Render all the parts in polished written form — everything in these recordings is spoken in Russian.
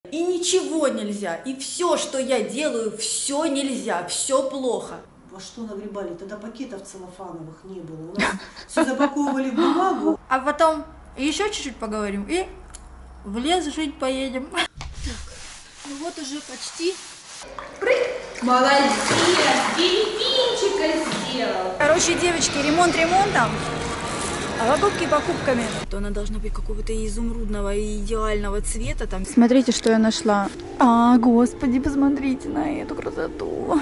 И ничего нельзя. И все, что я делаю, все нельзя, все плохо. Во что нагребали? Тогда пакетов целлофановых не было. У нас все запаковывали в бумагу. А потом еще чуть-чуть поговорим и в лес жить поедем. Так, ну вот уже почти. Молодец! Дельфинчика сделал! Короче, девочки, ремонт ремонтом, а покупки покупками. То она должна быть какого-то изумрудного и идеального цвета. Там. Смотрите, что я нашла. А, господи, посмотрите на эту красоту.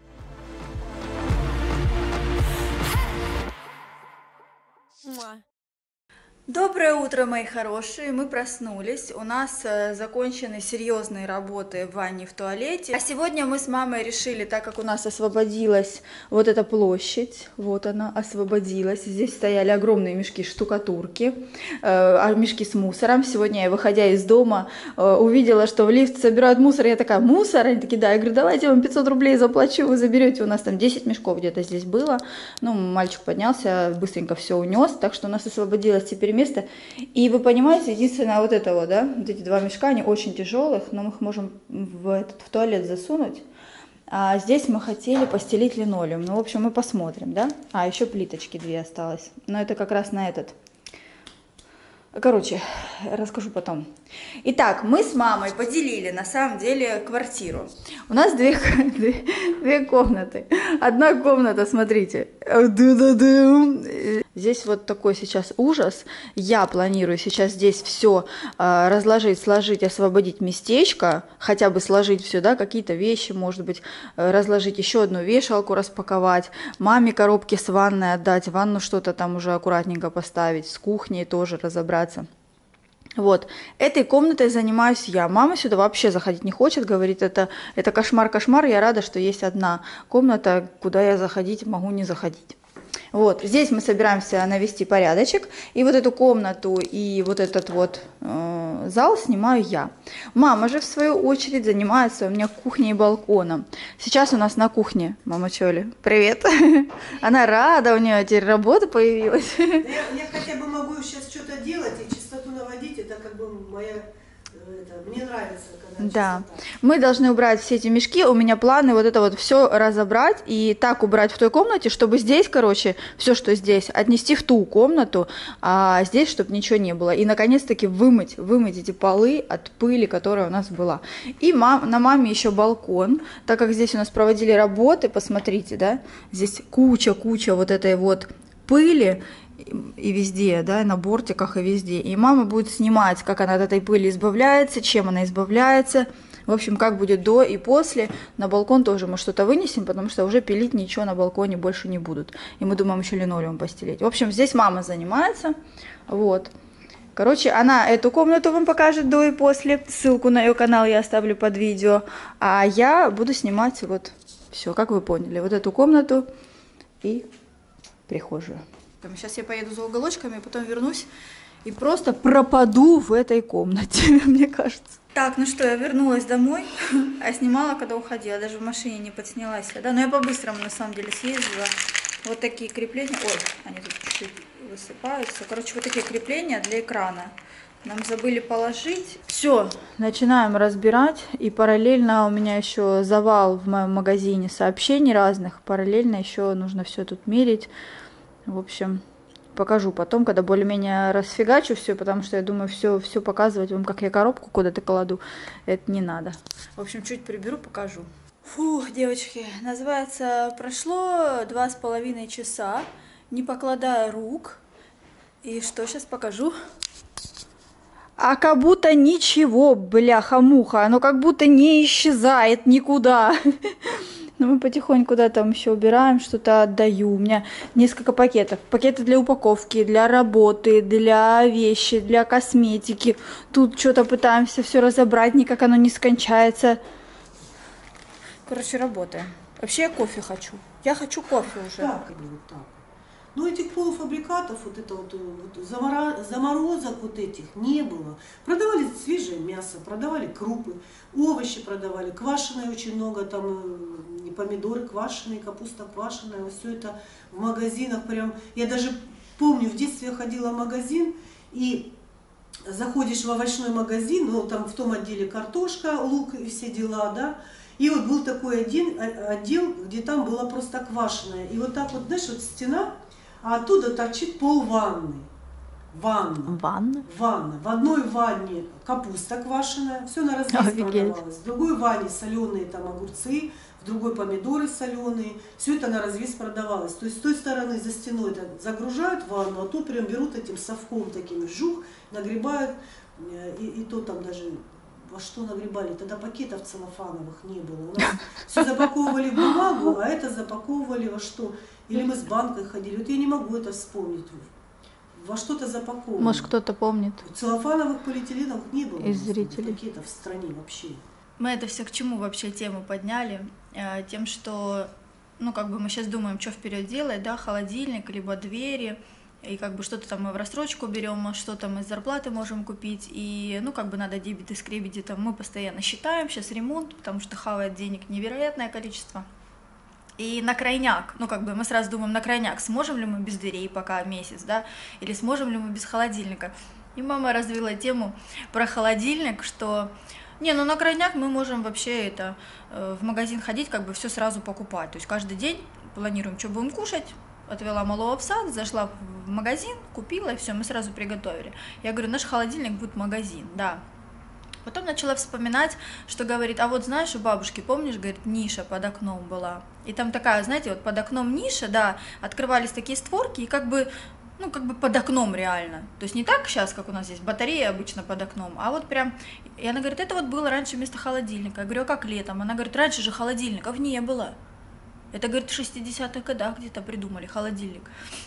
Доброе утро, мои хорошие, мы проснулись, у нас закончены серьезные работы в ванне, в туалете, а сегодня мы с мамой решили, так как у нас освободилась вот эта площадь, вот она освободилась, здесь стояли огромные мешки штукатурки, мешки с мусором, сегодня я, выходя из дома, увидела, что в лифт собирают мусор, я такая, мусор? Они такие, да, я говорю, давайте я вам 500 рублей заплачу, вы заберете, у нас там 10 мешков где-то здесь было, ну, мальчик поднялся, быстренько все унес, так что у нас освободилось теперь место. И вы понимаете, единственное вот это вот, да, вот эти два мешка, они очень тяжелых, но мы их можем в туалет засунуть. А здесь мы хотели постелить линолеум. Ну, в общем, мы посмотрим, да. А, еще плиточки две осталось. Но это как раз на этот. Короче, расскажу потом. Итак, мы с мамой поделили, на самом деле, квартиру. У нас две комнаты. Одна комната, смотрите. Здесь вот такой сейчас ужас. Я планирую сейчас здесь все разложить, сложить, освободить местечко. Хотя бы сложить все, да, какие-то вещи, может быть, разложить еще одну вешалку, распаковать. Маме коробки с ванной отдать, в ванну что-то там уже аккуратненько поставить, с кухней тоже разобраться. Вот, этой комнатой занимаюсь я. Мама сюда вообще заходить не хочет, говорит, это кошмар, я рада, что есть одна комната, куда я заходить могу не заходить. Вот, здесь мы собираемся навести порядочек, и вот эту комнату и вот этот вот зал снимаю я. Мама же, в свою очередь, занимается у меня кухней и балконом. Сейчас у нас на кухне, мама Чоли, привет, она рада, у нее теперь работа появилась. Я хотя бы могу сейчас что-то делать и чистоту наводить, это как бы моя... мне нравится, когда да, чистота. мы должны убрать все эти мешки, у меня планы вот это вот все разобрать и так убрать в той комнате, чтобы здесь, короче, все, что здесь, отнести в ту комнату, а здесь, чтобы ничего не было. И, наконец-таки, вымыть эти полы от пыли, которая у нас была. И на маме еще балкон, так как здесь у нас проводили работы, посмотрите, да, здесь куча вот этой вот пыли, и везде, да, на бортиках и везде. И мама будет снимать, как она от этой пыли избавляется, чем она избавляется. В общем, как будет до и после. На балкон тоже мы что-то вынесем, потому что уже пилить ничего на балконе больше не будут. И мы думаем еще линолеум постелить. В общем, здесь мама занимается. Вот. Короче, она эту комнату вам покажет до и после. Ссылку на ее канал я оставлю под видео. А я буду снимать вот все, как вы поняли. Вот эту комнату и прихожую. Сейчас я поеду за уголочками, потом вернусь и просто пропаду в этой комнате, мне кажется. Так, ну что, я вернулась домой, а снимала, когда уходила, даже в машине не подснялась. Да, но я по-быстрому, на самом деле, съездила. Вот такие крепления, ой, они тут чуть-чуть высыпаются. Короче, вот такие крепления для экрана. Нам забыли положить. Все, начинаем разбирать. И параллельно у меня еще завал в моем магазине сообщений разных. Параллельно еще нужно все тут мерить. В общем, покажу потом, когда более-менее расфигачу все, потому что я думаю, все показывать вам, как я коробку куда-то кладу, это не надо. В общем, чуть приберу, покажу. Фух, девочки, называется, прошло 2,5 часа, не покладая рук. И что сейчас покажу? А как будто ничего, бляха-муха, оно как будто не исчезает никуда. Но мы потихоньку, да, там еще убираем, что-то отдаю. У меня несколько пакетов. Пакеты для упаковки, для работы, для вещи, для косметики. Тут что-то пытаемся все разобрать, никак оно не скончается. Короче, работаем. Вообще я кофе хочу. Я хочу кофе уже. Так, так. Но этих полуфабрикатов, вот это вот заморозок вот этих не было. Продавали свежее мясо, продавали крупы, овощи продавали, квашеные очень много, там и помидоры квашеные, капуста квашеная, все это в магазинах прям. Я даже помню, в детстве я ходила в магазин, и заходишь в овощной магазин, ну там в том отделе картошка, лук и все дела, да. И вот был такой один отдел, где там была просто квашеная. И вот так вот, знаешь, вот стена, а оттуда торчит пол ванны. Ванна. Ванна? Ванна. В одной ванне капуста квашеная, все на развес продавалось. В другой ванне соленые там огурцы, в другой помидоры соленые. Все это на развес продавалось. То есть с той стороны за стеной это загружают ванну, а тут прям берут этим совком таким вжух, нагребают. И то там даже во что нагребали, тогда пакетов целлофановых не было. У нас все запаковывали в бумагу, а это запаковывали во что? Или мы с банкой ходили. Вот я не могу это вспомнить. Во что-то запаковывали. Может, кто-то помнит. Целлофановых, полиэтиленовых не было из зрителей. пакетов в стране вообще. Мы это все к чему вообще тему подняли? Тем, что, ну, как бы мы сейчас думаем, что вперед делать, да, холодильник, либо двери, и как бы что-то там мы в рассрочку берем, что-то мы с зарплаты можем купить, и, ну, как бы надо дебеты, скребеты, там мы постоянно считаем, сейчас ремонт, потому что хавает денег невероятное количество. И на крайняк, ну, как бы мы сразу думаем на крайняк, сможем ли мы без дверей пока месяц, да, или сможем ли мы без холодильника. И мама развила тему про холодильник, что, не, ну на крайняк мы можем вообще это, в магазин ходить, как бы все сразу покупать. То есть каждый день планируем, что будем кушать, отвела малого в сад, зашла в магазин, купила, и все, мы сразу приготовили. Я говорю, наш холодильник будет магазин, да. Потом начала вспоминать, что говорит, а вот знаешь, у бабушки, помнишь, говорит, ниша под окном была. И там такая, знаете, вот под окном ниша, да, открывались такие створки, и как бы, ну, как бы под окном реально. То есть не так сейчас, как у нас здесь батарея обычно под окном, а вот прям, и она говорит, это вот было раньше вместо холодильника. Я говорю, а как летом? Она говорит, раньше же холодильников не было. Это, говорит, в 60-х годах где-то придумали холодильник.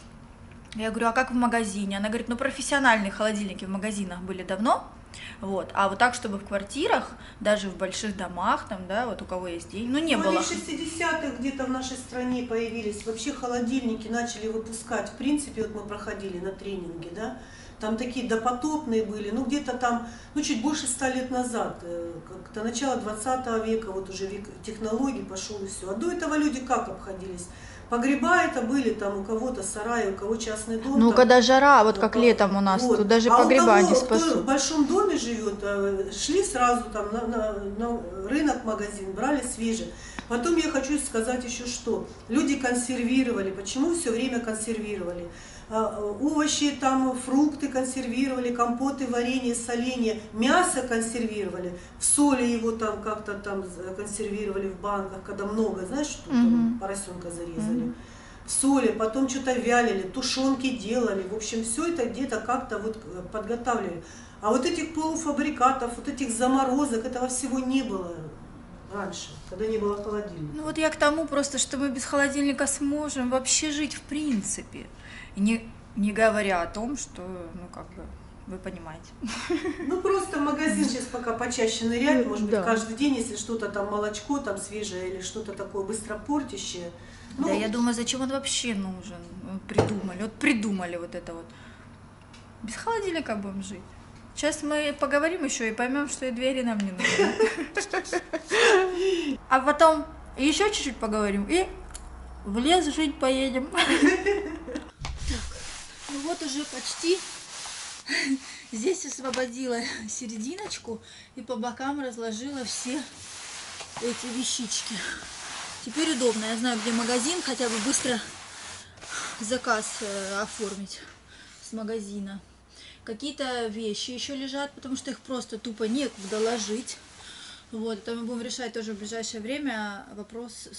Я говорю, а как в магазине? Она говорит, ну, профессиональные холодильники в магазинах были давно. Вот. А вот так, чтобы в квартирах, даже в больших домах, там, да, вот у кого есть деньги, ну, не было. Они в 60-х где-то в нашей стране появились, вообще холодильники начали выпускать, в принципе, вот мы проходили на тренинге, да, там такие допотопные были, ну, где-то там, ну, чуть больше 100 лет назад, как-то начало 20 века, вот уже век технологий пошел и все. А до этого люди как обходились? Погреба это были, там у кого-то сараи, у кого частный дом. Ну, там, когда жара, вот как летом у нас, вот. тут даже а погреба не кто спасут. в большом доме живет, шли сразу там на рынок, магазин, брали свежие. Потом я хочу сказать еще что. Люди консервировали. Почему все время консервировали? Овощи, там, фрукты консервировали, компоты, варенье, соленье, мясо консервировали, в соли его там как-то там консервировали в банках, когда много, знаешь, что там поросенка зарезали. В соли, потом что-то вялили, тушенки делали, в общем, все это где-то как-то вот подготавливали. А вот этих полуфабрикатов, вот этих заморозок, этого всего не было раньше, когда не было холодильника. Ну вот я к тому просто, что мы без холодильника сможем вообще жить в принципе. И не говоря о том, что, ну как бы, вы понимаете. Ну просто в магазин сейчас пока почаще нырять, может быть, Да. каждый день, если что-то там, молочко там свежее или что-то такое быстро портящее. Да, я думаю, зачем он вообще нужен? Придумали вот это вот. Без холодильника будем жить. Сейчас мы поговорим еще и поймем, что и двери нам не нужны. А потом еще чуть-чуть поговорим и в лес жить поедем. Ну вот уже почти здесь освободила серединочку и по бокам разложила все эти вещички. Теперь удобно, я знаю, где магазин, хотя бы быстро заказ оформить с магазина. Какие-то вещи еще лежат, потому что их просто тупо некуда ложить. Вот, это мы будем решать тоже в ближайшее время вопрос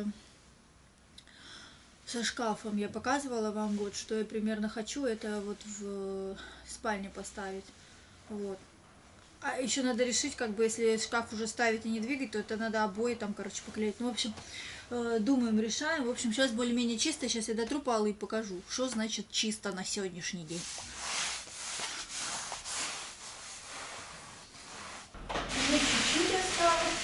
со шкафом. Я показывала вам, вот, что я примерно хочу, это вот в спальне поставить. Вот. А еще надо решить, как бы, если шкаф уже ставить и не двигать, то это надо обои там, короче, поклеить. Ну, в общем, думаем, решаем. В общем, сейчас более-менее чисто. Сейчас я дотру полы и покажу, что значит чисто на сегодняшний день. Чуть-чуть осталось.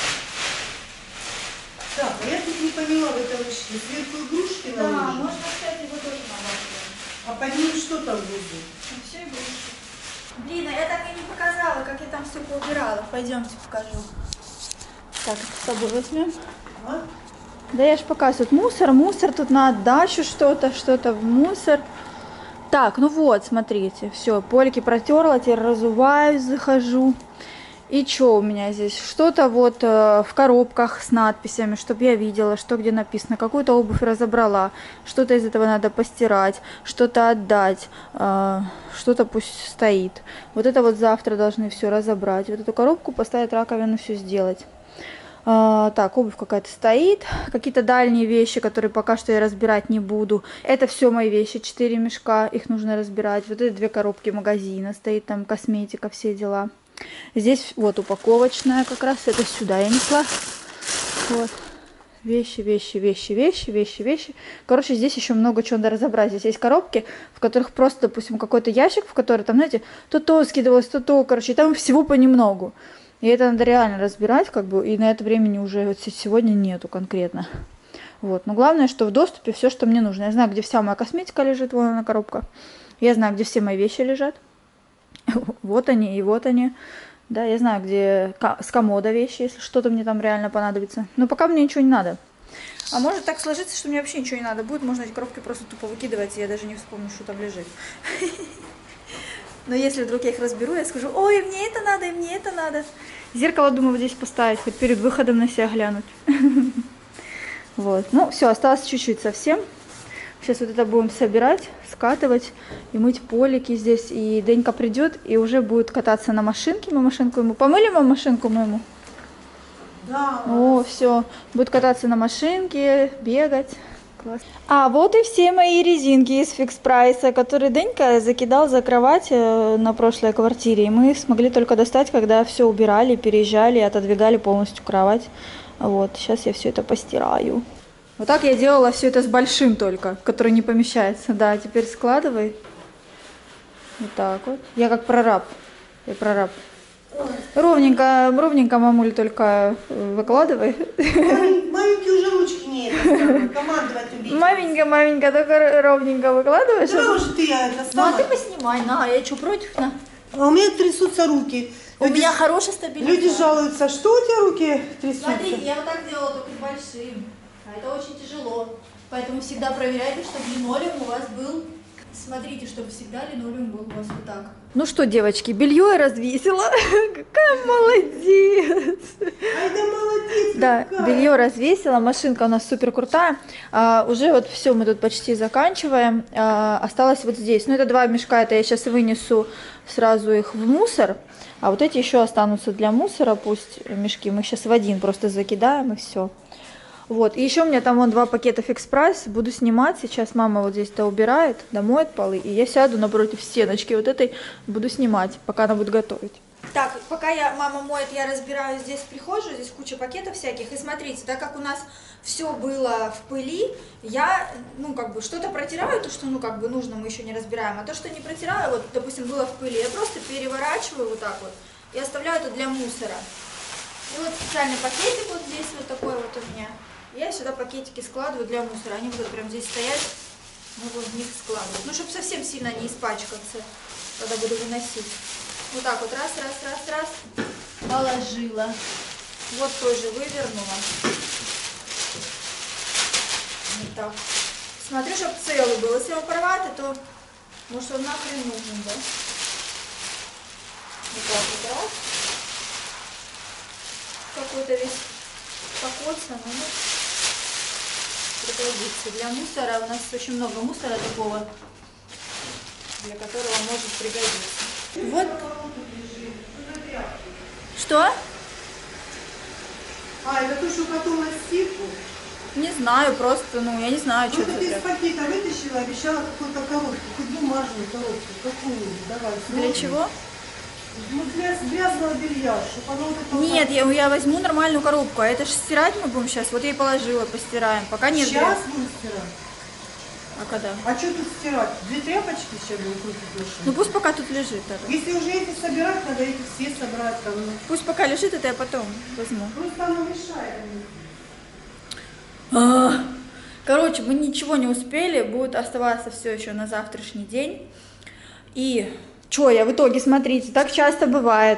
Так, а я тут не поняла в этой ручке. Сверху игрушки Да, наложены. можно, кстати, его тоже наложить. А под ним что там будет? Все игрушки. Блин, а я так и не показала, как я там все поубирала. Пойдемте покажу. Так, с собой возьмем. А? Да я ж показываю, тут мусор, тут на отдачу что-то в мусор. Так, ну вот, смотрите, все, полики протерла, теперь разуваюсь, захожу. И что у меня здесь? Что-то вот в коробках с надписями, чтобы я видела, что где написано. Какую-то обувь разобрала, что-то из этого надо постирать, что-то отдать, что-то пусть стоит. Вот это вот завтра должны все разобрать. Вот эту коробку поставить, раковину, все сделать. Так, обувь какая-то стоит, какие-то дальние вещи, которые пока что я разбирать не буду. Это все мои вещи, 4 мешка, их нужно разбирать. Вот это 2 коробки магазина, стоит там косметика, все дела. Здесь вот упаковочная как раз, это сюда я несла. Вот. Вещи. Короче, здесь еще много чего надо разобрать. Здесь есть коробки, в которых просто, допустим, какой-то ящик, в который там, знаете, то скидывалось, то, короче, и там всего понемногу. И это надо реально разбирать, как бы, и на это времени уже вот сегодня нету конкретно. Вот. Но главное, что в доступе все, что мне нужно. Я знаю, где вся моя косметика лежит, вон она коробка. Я знаю, где все мои вещи лежат. Вот они и вот они. Да, я знаю, где с комода вещи, если что-то мне там реально понадобится. Но пока мне ничего не надо. А может так сложиться, что мне вообще ничего не надо будет. Можно эти коробки просто тупо выкидывать, и я даже не вспомню, что там лежит. Но если вдруг я их разберу, я скажу: ой, мне это надо, и мне это надо. Зеркало, думаю, вот здесь поставить, хоть перед выходом на себя глянуть. Вот, ну все, осталось чуть-чуть совсем. Сейчас вот это будем собирать, скатывать и мыть полики здесь. И Денька придет и уже будет кататься на машинке. Мы машинку ему помыли, мы машинку моему. Да. О, все, будет кататься на машинке, бегать. Класс. А вот и все мои резинки из Фикс Прайса, которые Денька закидал за кровать на прошлой квартире. И мы смогли только достать, когда все убирали, переезжали, отодвигали полностью кровать. Вот, сейчас я все это постираю. Вот так я делала все это с большим только, который не помещается. Да, теперь складывай. Вот так вот. Я как прораб. Я прораб. Ровненько, ровненько, мамуль, только выкладывай. Маленькие уже ручки не это, командовать убить. Маменька, только ровненько выкладываешь. Да уж ты это Ну а сама. ты поснимай, на, я что, против, на? А у меня трясутся руки. У меня хорошая стабильность. Люди жалуются, что у тебя руки трясутся? Смотрите, я вот так делала только с большим. А это очень тяжело. Поэтому всегда проверяйте, чтобы линолеум у вас был. Смотрите, чтобы всегда линолеум был у вас вот так. Ну что, девочки, белье я развесила. Какая молодец. Ай, да молодец. Да, какая. белье развесила, машинка у нас супер крутая. Уже вот все, мы тут почти заканчиваем. Осталось вот здесь. Ну, это 2 мешка, это я сейчас вынесу сразу их в мусор. А вот эти еще останутся для мусора, пусть мешки. Мы их сейчас в один просто закидаем и все. Вот, и еще у меня там вон 2 пакета Фикс Прайс, буду снимать, сейчас мама вот здесь-то убирает, домоет полы, и я сяду напротив стеночки вот этой, буду снимать, пока она будет готовить. Так, пока мама моет, я разбираю здесь прихожую, здесь куча пакетов всяких, и смотрите, так как у нас все было в пыли, я, ну, как бы, что-то протираю, то, что, ну, как бы, нужно, мы еще не разбираем, а то, что не протираю, вот, допустим, было в пыли, я просто переворачиваю вот так вот и оставляю это для мусора. И вот специальный пакетик вот здесь вот такой вот у меня. Я сюда пакетики складываю для мусора. Они будут прям здесь стоять, могу в них складывать. Ну, чтобы совсем сильно не испачкаться, когда буду выносить. Вот так вот раз, положила. Вот тоже вывернула. Вот так. Смотрю, чтобы целый был. Если он порватый, то может он нахрен нужен, да? Вот так вот раз. Какой-то весь покоцанный, ну, пригодится. Для мусора у нас очень много мусора такого, для которого может пригодиться. Вот. Что? Это то, что потом на стирку? Не знаю, просто, ну, я не знаю, что Ну, это. ты из пакета вытащила, обещала какую-то коробку, хоть бумажную коробку, какую-нибудь, давай. Для чего? Ну, для грязного белья, чтобы оно вот это... Нет, я возьму нормальную коробку, а это же стирать мы будем сейчас. Вот я и положила, постираем. Пока нет. Сейчас будем стирать. А когда? А что тут стирать? 2 тряпочки сейчас будем крутить. Ну пусть пока тут лежит. Это. Если уже эти собирать, надо эти все собрать. Там, ну. Пусть пока лежит, это я потом возьму. Просто оно мешает. Короче, мы ничего не успели, будет оставаться все еще на завтрашний день. И что я в итоге, смотрите, так часто бывает.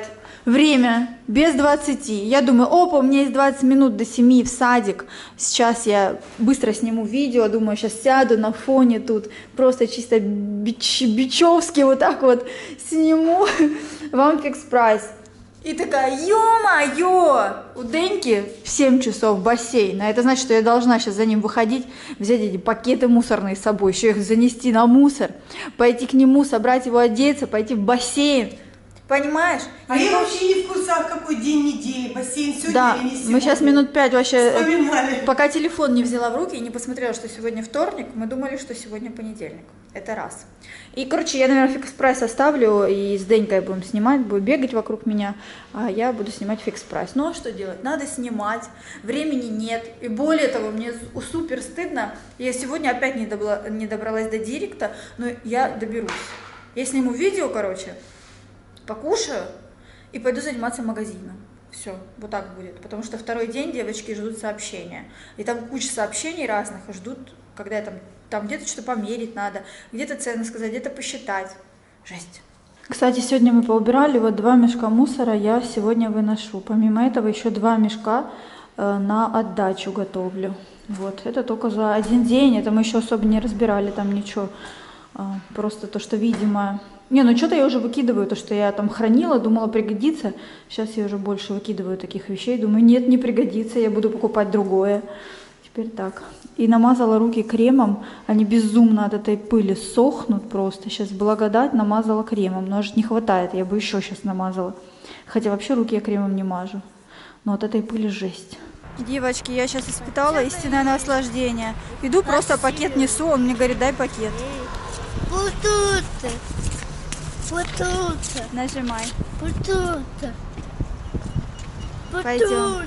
Время без 20. Я думаю, опа, у меня есть 20 минут до 7 в садик. Сейчас я быстро сниму видео, думаю, сейчас сяду на фоне тут, просто чисто бичевски вот так вот сниму вам фикс-прайс. И такая, ё-моё, у Деньки в 7 часов бассейн. А это значит, что я должна сейчас за ним выходить, взять эти пакеты мусорные с собой, еще их занести на мусор, пойти к нему, собрать его, одеться, пойти в бассейн. Понимаешь? А я вообще не в курсах, какой день недели, бассейн сегодня Да, или не сегодня. мы сейчас минут 5 вообще, вспоминали. пока телефон не взяла в руки и не посмотрела, что сегодня вторник, мы думали, что сегодня понедельник. Это раз. И, короче, я, наверное, фикс-прайс оставлю, и с Денькой будем снимать, будет бегать вокруг меня, а я буду снимать фикс-прайс. Ну, а что делать? Надо снимать, времени нет. И более того, мне супер стыдно. Я сегодня опять не добралась до директа, но я доберусь. Я сниму видео, короче, покушаю и пойду заниматься магазином. Все, вот так будет. Потому что второй день девочки ждут сообщения. И там куча сообщений разных ждут, когда я там где-то что-то померить надо, где-то цены сказать, где-то посчитать. Жесть. Кстати, сегодня мы поубирали, вот 2 мешка мусора я сегодня выношу. Помимо этого еще 2 мешка на отдачу готовлю. Вот, это только за один день, это мы еще особо не разбирали там ничего. Просто то, что видимо... Не, ну что-то я уже выкидываю, то, что я там хранила, думала пригодится. Сейчас я уже больше выкидываю таких вещей. Думаю, нет, не пригодится, я буду покупать другое. Теперь так. И намазала руки кремом. Они безумно от этой пыли сохнут просто. Сейчас благодать намазала кремом. Но аж не хватает, я бы еще сейчас намазала. Хотя вообще руки я кремом не мажу. Но от этой пыли жесть. Девочки, я сейчас испытала истинное наслаждение. Иду, просто пакет несу, он мне говорит, дай пакет. Вот тут. Вот тут. Нажимай. Вот тут. Вот Пойдем. тут.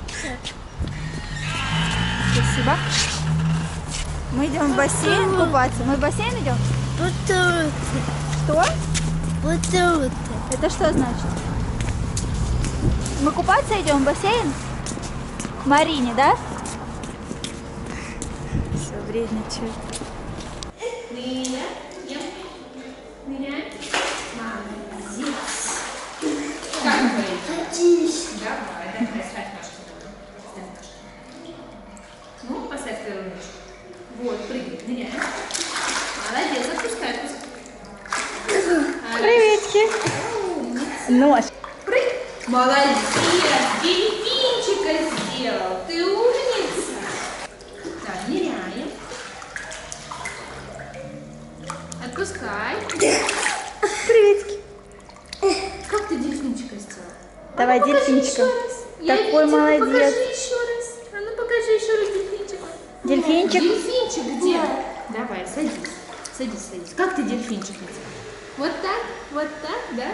Спасибо. Мы идем в бассейн купаться. Мы в бассейн идем? Вот тут. Что? Вот тут. Это что значит? Мы купаться идем в бассейн? К Марине, да? Все, вредничает. Ну, поставь первую ножку. Вот, прыгай, ныряй. Молодец, отпускай. Приветики. Нож. Прыгай. Молодец, дельфинчика сделал. Ты умница. Так, ныряем. Отпускай. Приветики. Как ты дельфинчика сделал? Давай, покажи дельфинчика. еще раз. Я Такой видела, молодец. Покажи еще раз. А ну покажи еще раз дельфинчика. Дельфинчик. Дельфинчик где? Давай, садись. Садись. Как ты дельфинчик сделал? Вот так, да?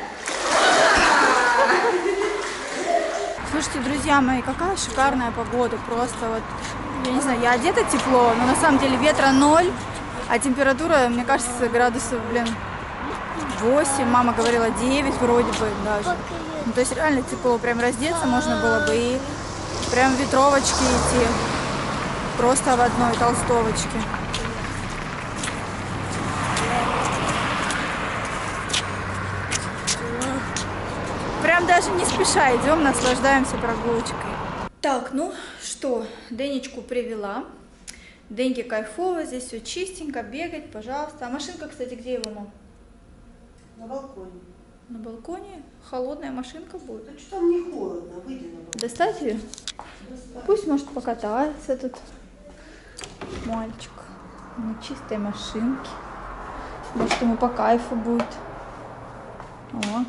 Слушайте, друзья мои, какая шикарная погода. Просто вот, я не знаю, я одета тепло, но на самом деле ветра 0, а температура, мне кажется, градусов, 8. Мама говорила 9 вроде бы даже. Ну, то есть реально тепло, прям раздеться можно было бы и прям в ветровочке идти. Просто в одной толстовочке. Прям даже не спеша идем, наслаждаемся прогулочкой. Так, ну что, Денечку привела. Деньке кайфово, здесь все чистенько, бегать, пожалуйста. А машинка, кстати, где его, мам? На балконе. На балконе? Холодная машинка будет. Так что там не холодно, выйди на балкон. Достать ее? Пусть, может, покатается тут мальчик на чистой машинке. Может, ему по кайфу будет. О.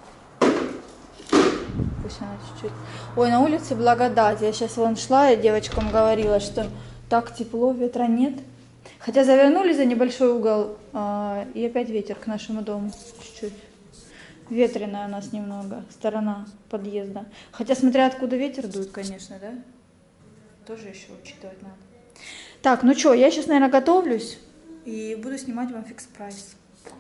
Пусть она чуть-чуть. Ой, на улице благодать. Я сейчас вон шла и девочкам говорила, что так тепло, ветра нет. Хотя завернули за небольшой угол, и опять ветер к нашему дому. Чуть-чуть. Ветреная у нас немного, сторона подъезда. Хотя смотря откуда ветер дует, конечно, да? Тоже еще учитывать надо. Так, ну что, я сейчас, наверное, готовлюсь и буду снимать вам фикс-прайс.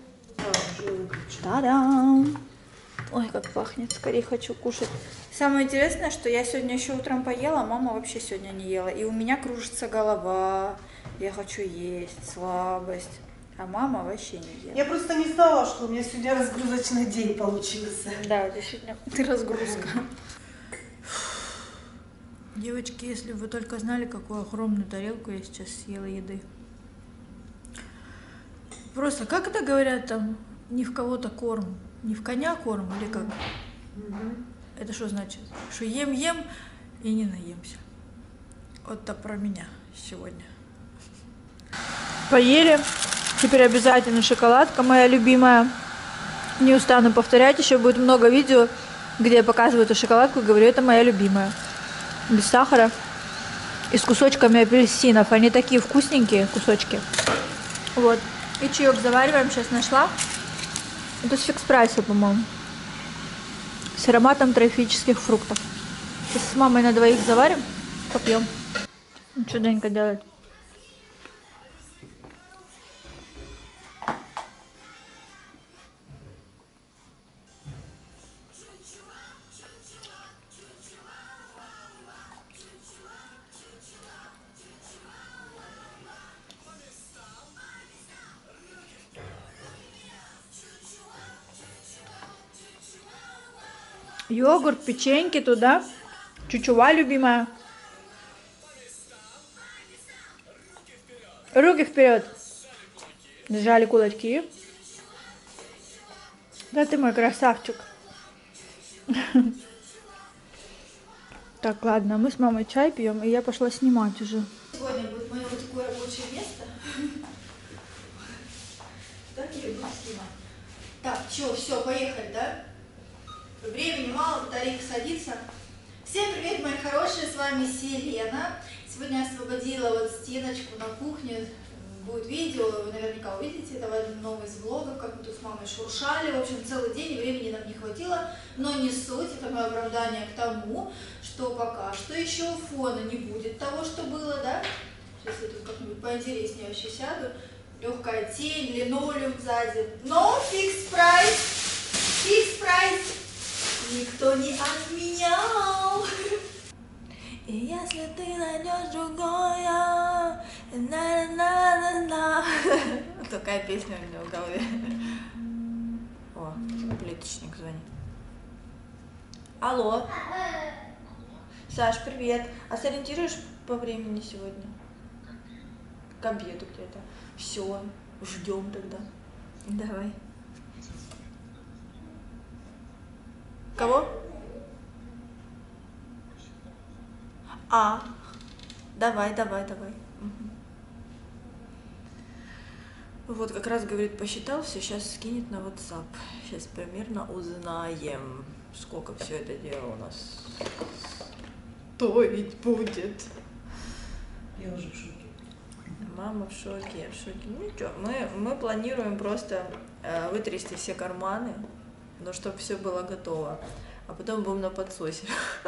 Та-дам! Ой, как пахнет, скорее хочу кушать. Самое интересное, что я сегодня еще утром поела, мама вообще сегодня не ела. И у меня кружится голова, я хочу есть, слабость. А мама вообще не ела. Я просто не знала, что у меня сегодня разгрузочный день получился. Да, действительно, ты разгрузка. Девочки, если бы вы только знали, какую огромную тарелку я сейчас съела еды. Просто, как это говорят там, ни в кого-то корм, не в коня корм или как? Это что значит? Что ем-ем и не наемся. Вот так про меня сегодня. Поели. Теперь обязательно шоколадка моя любимая. Не устану повторять, еще будет много видео, где я показываю эту шоколадку и говорю, это моя любимая. Без сахара и с кусочками апельсинов. Они такие вкусненькие кусочки. Вот. И чаек завариваем. Сейчас нашла. Это с фикс-прайса, по-моему. С ароматом тропических фруктов. Сейчас с мамой на двоих заварим. Попьем. Ну, что Данька делает? Йогурт, печеньки туда. Чучува любимая. Руки вперед. Сжали кулачки. Да ты мой красавчик. Так, ладно, мы с мамой чай пьем, и я пошла снимать уже. Сегодня будет мое вот такое рабочее место. Так я буду снимать. Так, что, все, поехали, да? Времени мало, батарейка садится. Всем привет, мои хорошие, с вами Селена. Сегодня я освободила вот стеночку на кухне. Будет видео, вы наверняка увидите, это новый из влогов, как мы тут с мамой шуршали. В общем, целый день, времени нам не хватило, но не суть, это мое оправдание к тому, что пока что еще фона не будет того, что было, да? Сейчас я тут как-нибудь поинтереснее вообще сяду. Легкая тень, линолеум сзади. Но фикс прайс, фикс прайс. Никто не отменял. И если ты найдешь другое, на-на-на-на-на. Такая песня у меня в голове. О, плиточник звонит. Алло. Саш, привет. А сориентируешь по времени сегодня? К обеду где-то. Все, ждем тогда. Давай. Кого? Давай. Вот как раз, говорит, посчитал, все, сейчас скинет на WhatsApp. Сейчас примерно узнаем, сколько все это дело у нас стоить будет. Я уже в шоке. Мама в шоке, Ну что, мы планируем просто вытрясти все карманы, но чтобы все было готово. А потом будем на подсосе.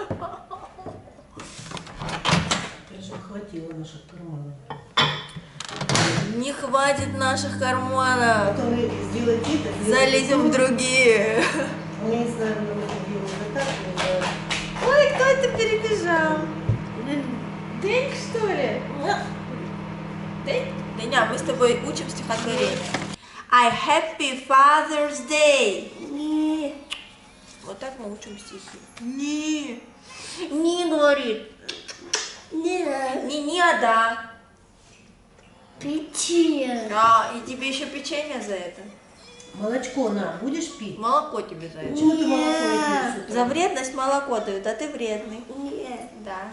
Конечно, хватило наших карманов. Не хватит наших карманов. Потом сделать это. Залезем в другие. Я не знаю, мы это делаем вот так, не знаю. Ой, кто это перебежал? Дэнь, что ли? Дэнь? Дэнь, мы с тобой учим стихотворение. I happy Father's Day. Не, Вот так мы учим стихи. не говорит. Не, Не, а да. печенье. И тебе еще печенье за это. Молочко на, будешь пить? Молоко тебе за это. Почему ты молоко не пьешь с утра? За вредность молоко дают, а ты вредный. Нет. Да.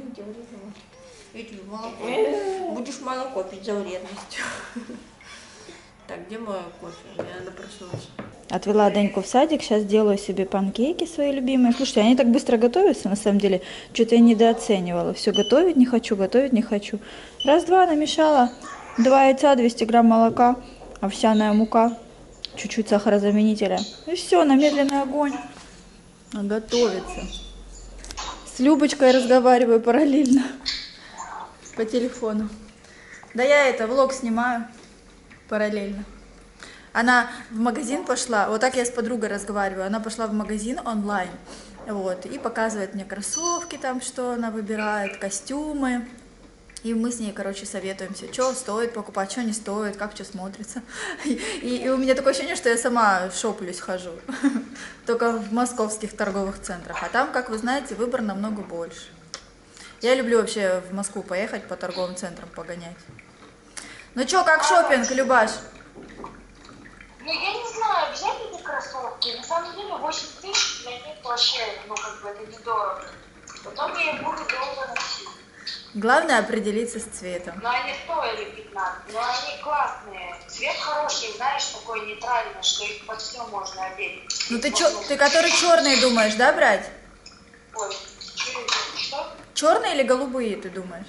Я тебе молоко. Будешь молоко пить за вредностью. Так, где мой кофе? Мне надо проснуться. Отвела Даньку в садик, сейчас делаю себе панкейки свои любимые. Слушайте, они так быстро готовятся, на самом деле. Что-то я недооценивала. Все, готовить не хочу. Раз-два намешала. 2 яйца, 200 грамм молока, овсяная мука, чуть-чуть сахарозаменителя. И все, на медленный огонь. Готовится. С Любочкой разговариваю параллельно по телефону. Да я влог снимаю параллельно. Она в магазин пошла, вот так я с подругой разговариваю, она пошла в магазин онлайн, вот, и показывает мне кроссовки там, что она выбирает, костюмы, И мы с ней, короче, советуемся, что стоит покупать, что не стоит, как что смотрится. И у меня такое ощущение, что я сама шоплюсь, хожу. Только в московских торговых центрах. А там, как вы знаете, выбор намного больше. Я люблю вообще в Москву поехать, по торговым центрам погонять. Ну что, как шопинг, Любаш? Ну, я не знаю, взять эти кроссовки, на самом деле 8 тысяч для них вообще, ну, как бы это недорого. Потом я их буду долго носить. Главное определиться с цветом. Но они стоили 15, но они классные. Цвет хороший, знаешь, такой нейтральный, что их под все можно одеть. Ну ты который черные думаешь, да, брать? Ой, что? Черные или голубые, ты думаешь?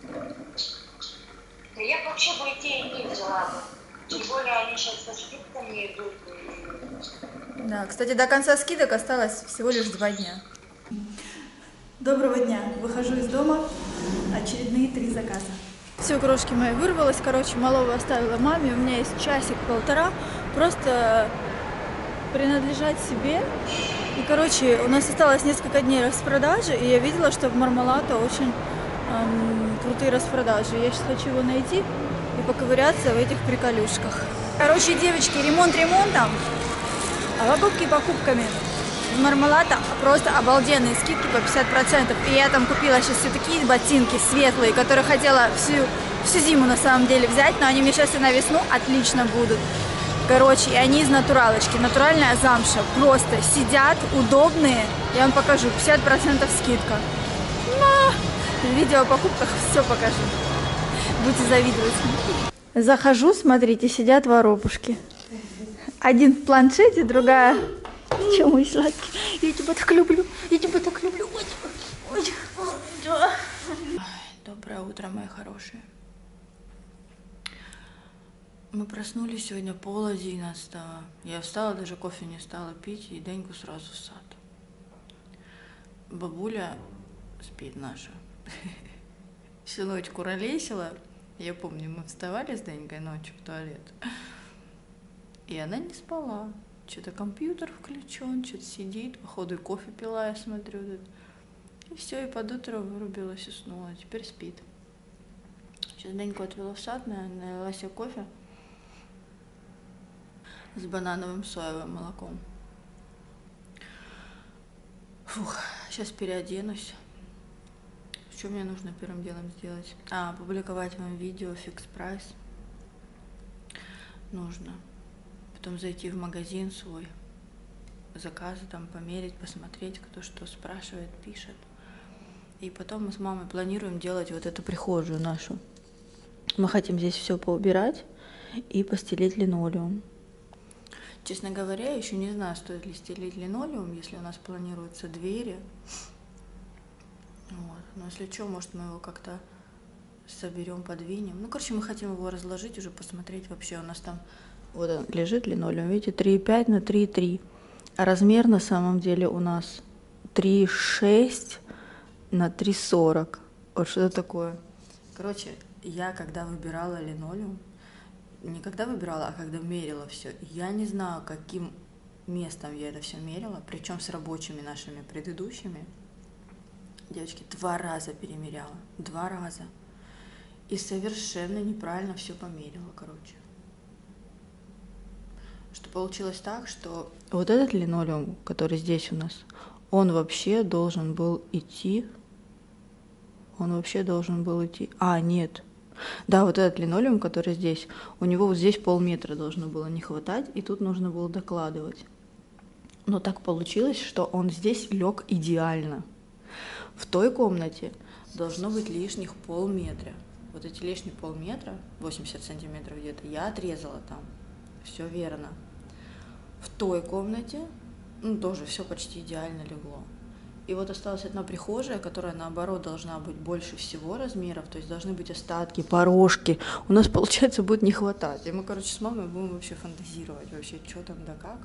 Да я вообще бы и те, и те взяла бы. Тем более они сейчас со скидками идут. Да, кстати, до конца скидок осталось всего лишь 2 дня. Доброго дня. Выхожу из дома. Очередные 3 заказа. Все, крошки мои, вырвалось. Короче, малого оставила маме. У меня есть часик-полтора. Просто принадлежать себе. И, короче, у нас осталось несколько дней распродажи. И я видела, что в Мармелато очень крутые распродажи. Я сейчас хочу его найти и поковыряться в этих приколюшках. Короче, девочки, ремонт ремонтом, а покупки покупками. В Мармелато просто обалденные скидки по 50%. И я там купила сейчас все такие ботинки светлые, которые хотела всю зиму на самом деле взять, но они мне сейчас и на весну отлично будут. Короче, и они из натуралочки. Натуральная замша. Просто сидят, удобные. Я вам покажу. 50% скидка. В видео о покупках все покажу. Будете завидовать. Захожу, смотрите, сидят воробушки. Один в планшете, другая... Че, мой сладкий? Я тебя так люблю. Я тебя так люблю. Ой, ой, ой. Доброе утро, мои хорошие. Мы проснулись сегодня 10:30. Я встала, даже кофе не стала пить, и Деньку сразу в сад. Бабуля спит наша. Всю ночь куролесила. Я помню, мы вставали с Денькой ночью в туалет. И она не спала. Что-то компьютер включен, что-то сидит. Походу и кофе пила, я смотрю. И все, и под утро вырубилась, уснула. Теперь спит. Сейчас Деньку отвела в сад, налила себе кофе с банановым соевым молоком. Фух, сейчас переоденусь. Что мне нужно первым делом сделать? Опубликовать вам видео фикс прайс. Нужно. Потом зайти в магазин свой, заказы там померить, посмотреть, кто что спрашивает, пишет. И потом мы с мамой планируем делать вот эту прихожую нашу. Мы хотим здесь все поубирать и постелить линолеум. Честно говоря, я еще не знаю, стоит ли стелить линолеум, если у нас планируются двери. Вот. Но если что, может, мы его как-то соберем, подвинем. Ну, короче, мы хотим его разложить, уже посмотреть вообще. У нас там вот он лежит линолеум, видите, 3,5 на 3,3. А размер на самом деле у нас 3,6 на 3,40. Вот что это такое. Короче, я когда выбирала линолеум, не когда выбирала, а когда мерила все, я не знаю, каким местом я это все мерила, причем с рабочими нашими предыдущими. Девочки, 2 раза перемеряла, 2 раза. И совершенно неправильно все померила, короче. Что получилось так, что вот этот линолеум, который здесь у нас, он вообще должен был идти. Нет. Да, вот этот линолеум, который здесь, у него вот здесь полметра должно было не хватать, и тут нужно было докладывать. Но так получилось, что он здесь лег идеально. В той комнате должно быть лишних полметра. Вот эти лишние полметра, 80 сантиметров где-то, я отрезала там. Все верно. В той комнате, тоже все почти идеально легло. И вот осталась одна прихожая, которая, наоборот, должна быть больше всего размеров, то есть должны быть остатки, порожки. У нас, получается, будет не хватать. И мы, короче, с мамой будем вообще фантазировать, вообще, что там да как,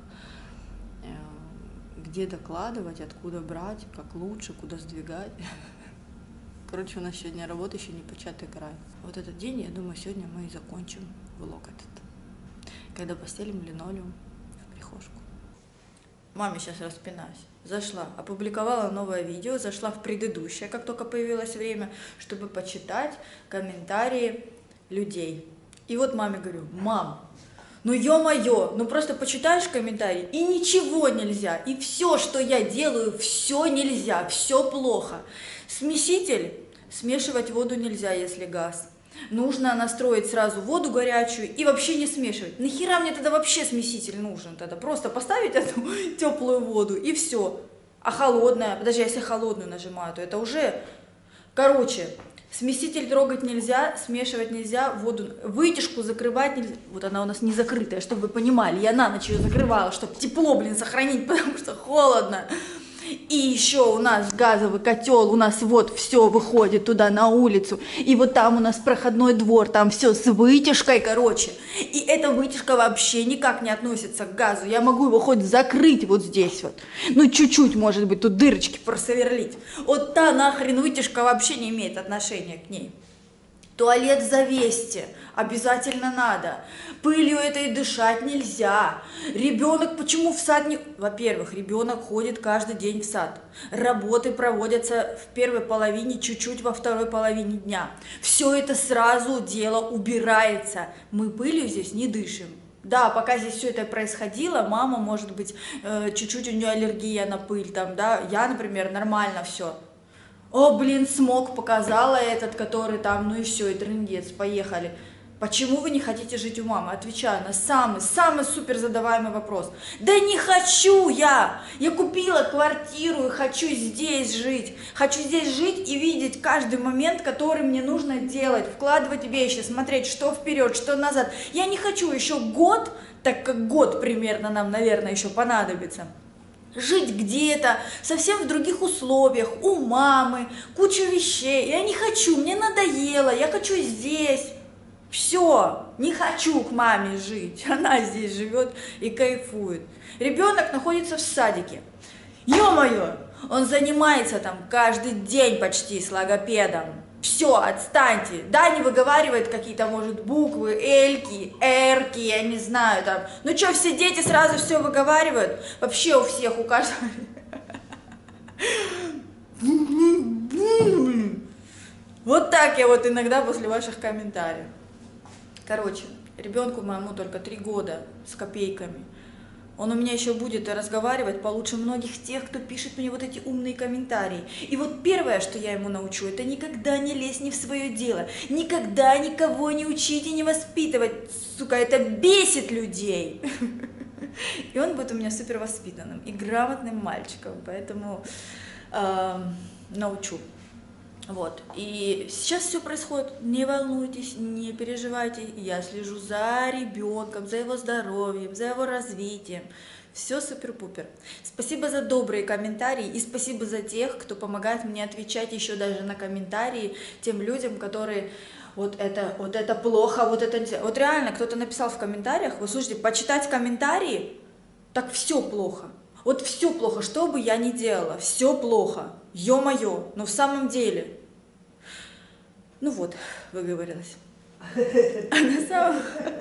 где докладывать, откуда брать, как лучше, куда сдвигать. Короче, у нас сегодня работа еще не початый край. Вот этот день, я думаю, сегодня мы и закончим влог этот, когда постелим линолеум в прихожку. маме сейчас распинаюсь. Зашла, опубликовала новое видео, зашла в предыдущее, как только появилось время, чтобы почитать комментарии людей. И вот маме говорю: мам, ну ё-моё, ну просто почитаешь комментарии, и ничего нельзя, и все, что я делаю, все нельзя, все плохо. Смеситель, смешивать воду нельзя, если газ. Нужно настроить сразу воду горячую и вообще не смешивать. Нахера мне тогда вообще смеситель нужен тогда? Просто поставить эту теплую воду и все. А холодная, подожди, если холодную нажимаю, то это уже... Короче, смеситель трогать нельзя, смешивать нельзя, воду, вытяжку закрывать нельзя. Вот она у нас не закрытая, чтобы вы понимали. Я на ночь ее закрывала, чтобы тепло, блин, сохранить, потому что холодно. И еще у нас газовый котел, у нас вот все выходит туда на улицу, и вот там у нас проходной двор, там все с вытяжкой, короче. И эта вытяжка вообще никак не относится к газу, я могу его хоть закрыть вот здесь вот, ну чуть-чуть, может быть, тут дырочки просверлить. Вот та нахрен вытяжка вообще не имеет отношения к ней. Туалет завесьте, обязательно надо. Пылью этой дышать нельзя. Ребенок почему в сад не... Во-первых, ребенок ходит каждый день в сад. Работы проводятся в первой половине, чуть-чуть во второй половине дня. Все это сразу дело убирается. Мы пылью здесь не дышим. Да, пока здесь все это происходило, мама, может быть, чуть-чуть у нее аллергия на пыль, там, да, я, например, нормально все. О, блин, смог показала этот, который там, ну и все, и трындец, поехали. Почему вы не хотите жить у мамы? Отвечаю на самый супер задаваемый вопрос. Да не хочу я! Я купила квартиру и хочу здесь жить. Хочу здесь жить и видеть каждый момент, который мне нужно делать, вкладывать вещи, смотреть, что вперед, что назад. Я не хочу еще год, так как год примерно нам, наверное, еще понадобится. Жить где-то, совсем в других условиях, у мамы, кучу вещей. Я не хочу, мне надоело, я хочу здесь. Все, не хочу к маме жить, она здесь живет и кайфует. Ребенок находится в садике. Ё-моё, он занимается там каждый день почти с логопедом. Все, отстаньте. Да, не выговаривает какие-то, может, буквы, эльки, эрки, я не знаю там. Ну что, все дети сразу все выговаривают? Вообще у всех, у каждого. Вот так я вот иногда после ваших комментариев. Короче, ребенку моему только 3 года с копейками. Он у меня еще будет разговаривать получше многих тех, кто пишет мне вот эти умные комментарии. И вот первое, что я ему научу, это никогда не лезь не в свое дело. Никогда никого не учить и не воспитывать. Сука, это бесит людей. И он будет у меня супер воспитанным и грамотным мальчиком. Поэтому научу. Вот, и сейчас все происходит, не волнуйтесь, не переживайте, я слежу за ребенком, за его здоровьем, за его развитием, все супер-пупер. Спасибо за добрые комментарии и спасибо за тех, кто помогает мне отвечать еще даже на комментарии тем людям, которые вот это плохо, вот это... Вот реально кто-то написал в комментариях, вот слушайте, почитать комментарии, так все плохо. Вот все плохо, что бы я ни делала, все плохо, ё-моё, но в самом деле, ну вот, выговорилась. А на самом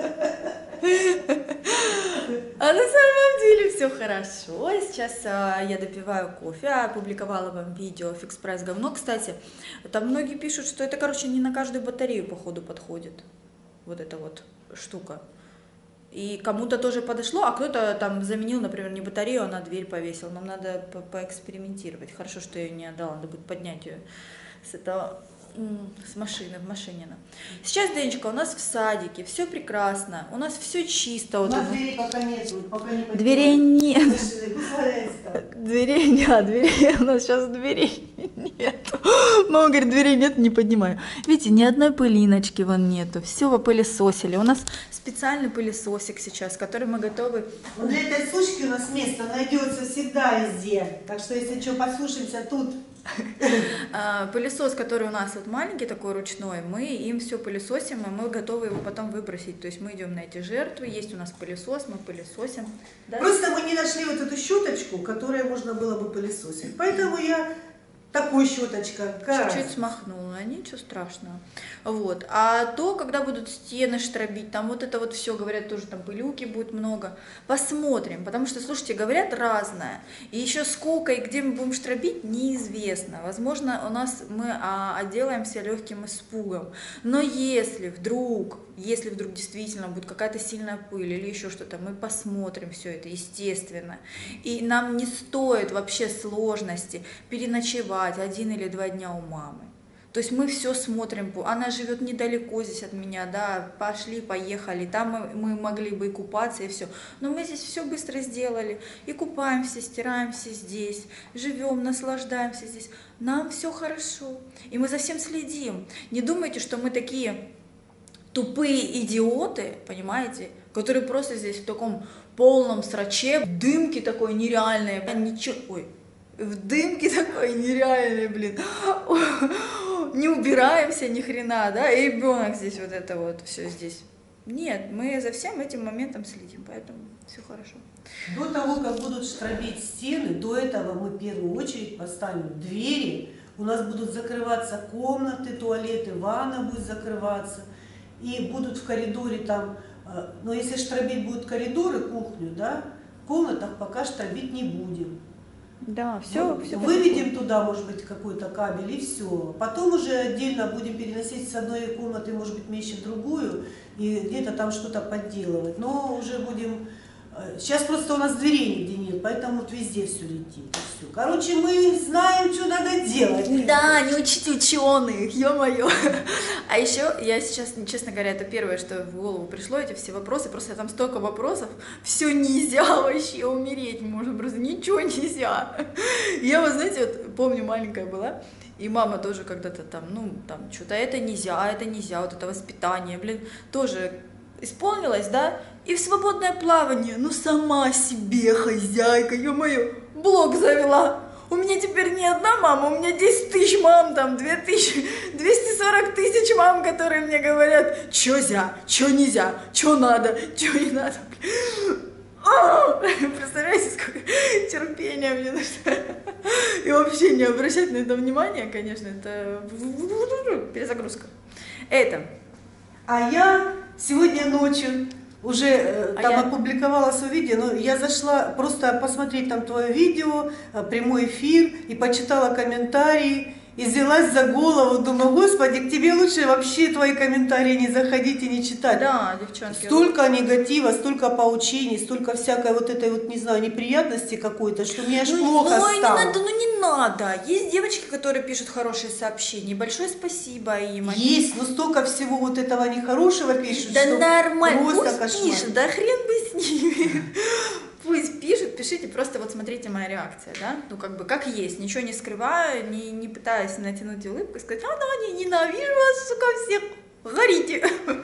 деле все хорошо, сейчас я допиваю кофе, опубликовала вам видео фикс-прайс говно, кстати, там многие пишут, что это, короче, не на каждую батарею, походу, подходит, вот эта вот штука. И кому-то тоже подошло, а кто-то там заменил, например, не батарею, а на дверь повесил. Нам надо поэкспериментировать. Хорошо, что я ее не отдала, надо будет поднять ее с этого, с машины, в машине. Сейчас, Денечка, у нас в садике, все прекрасно, у нас все чисто. У нас дверей пока нет, пока не поднимают. Дверей нет. Дверей нет, дверей, у нас сейчас дверей нет. Мама говорит, дверей нет, не поднимаю. Видите, ни одной пылиночки вон нету, все попылесосили. У нас специальный пылесосик сейчас, который мы готовы... Но для этой сучки у нас место найдется всегда везде. Так что, если что, послушаемся тут. Пылесос, который у нас вот маленький, такой ручной, мы им все пылесосим, и мы готовы его потом выбросить. То есть мы идем на эти жертвы, есть у нас пылесос, мы пылесосим. Да? Просто мы не нашли вот эту щеточку, которой можно было бы пылесосить. Поэтому я такой щеточка. Чуть-чуть смахнула, ничего страшного. Вот. А то, когда будут стены штробить, там вот это вот все, говорят, тоже там пылюки будет много. Посмотрим, потому что, слушайте, говорят разное. И еще сколько и где мы будем штробить, неизвестно. Возможно, мы отделаемся легким испугом. Но если вдруг действительно будет какая-то сильная пыль или еще что-то, мы посмотрим все это, естественно. И нам не стоит вообще сложности переночевать 1 или 2 дня у мамы. То есть мы все смотрим, она живет недалеко здесь от меня, да, пошли, поехали, там мы могли бы и купаться, и все. Но мы здесь все быстро сделали, и купаемся, стираемся здесь, живем, наслаждаемся здесь. Нам все хорошо, и мы за всем следим. Не думайте, что мы такие тупые идиоты, понимаете, которые просто здесь в таком полном сраче, в дымке такой нереальной, в дымке такой нереальной, блин, не убираемся ни хрена, да, и ребенок здесь вот это вот все здесь. Нет, мы за всем этим моментом следим, поэтому все хорошо. До того, как будут штробить стены, до этого мы в первую очередь поставим двери, у нас будут закрываться комнаты, туалеты, ванна будет закрываться, и будут в коридоре там, но если штробить будут коридоры, кухню, да, в комнатах пока штробить не будем. Да, все. Выведем туда, может быть, какой-то кабель, и все. Потом уже отдельно будем переносить с одной комнаты, может быть, вещи в другую, и где-то там что-то подделывать. Но уже будем... Сейчас просто у нас дверей нигде нет, поэтому вот везде все летит. Все. Короче, мы знаем, что надо делать. Да, не учите ученых, ё-моё. А еще я сейчас, честно говоря, это первое, что в голову пришло, эти все вопросы, просто там столько вопросов, все нельзя вообще, умереть можно, просто ничего нельзя. Я, вы знаете, вот помню, маленькая была, и мама тоже когда-то там, что-то это нельзя, вот это воспитание, блин, тоже исполнилось, да, и в свободное плавание, сама себе хозяйка, ё-моё, блог завела. У меня теперь не одна мама, у меня 10 тысяч мам, там 240 тысяч мам, которые мне говорят, чё зя, чё нельзя, чё надо, чё не надо. Представляете, сколько терпения мне нужно. И вообще не обращать на это внимание, конечно, это перезагрузка. А я сегодня ночью уже опубликовала свое видео, но я зашла просто посмотреть там твое видео, прямой эфир, и почитала комментарии, и взялась за голову, думаю, господи, к тебе лучше вообще твои комментарии не заходить и не читать. Да, девчонки. Столько негатива, столько поучений, столько всякой вот этой вот, не знаю, неприятности какой-то, что мне аж плохо стало. Не надо. Есть девочки, которые пишут хорошие сообщения. Большое спасибо им. Есть, но столько всего вот этого нехорошего пишут, да что нормально, просто пусть кошмар. пишут, да хрен бы с ними. Пусть пишут, пишите, просто вот смотрите моя реакция, да, как есть, ничего не скрываю, не пытаюсь натянуть улыбку и сказать, я ненавижу вас, сука, всех, горите,